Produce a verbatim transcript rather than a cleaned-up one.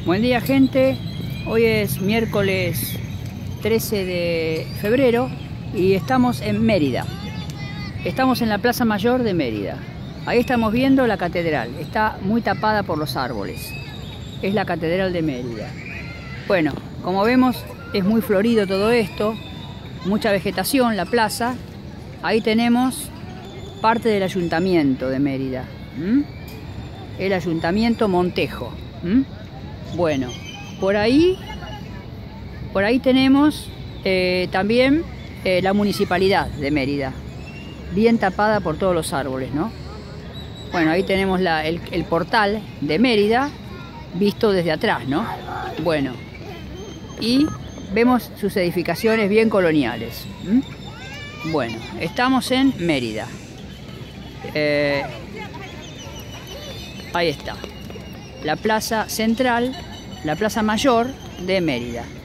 Buen día, gente. Hoy es miércoles trece de febrero y estamos en Mérida. Estamos en la Plaza Mayor de Mérida. Ahí estamos viendo la catedral. Está muy tapada por los árboles. Es la Catedral de Mérida. Bueno, como vemos, es muy florido todo esto. Mucha vegetación, la plaza. Ahí tenemos parte del Ayuntamiento de Mérida. ¿Mm? El Ayuntamiento Montejo. ¿Mm? Bueno, por ahí, por ahí tenemos eh, también eh, la Municipalidad de Mérida, bien tapada por todos los árboles, ¿no? Bueno, ahí tenemos la, el, el portal de Mérida, visto desde atrás, ¿no? Bueno, y vemos sus edificaciones bien coloniales. ¿Mm? Bueno, estamos en Mérida. Eh, ahí está. La plaza central, la plaza mayor de Mérida.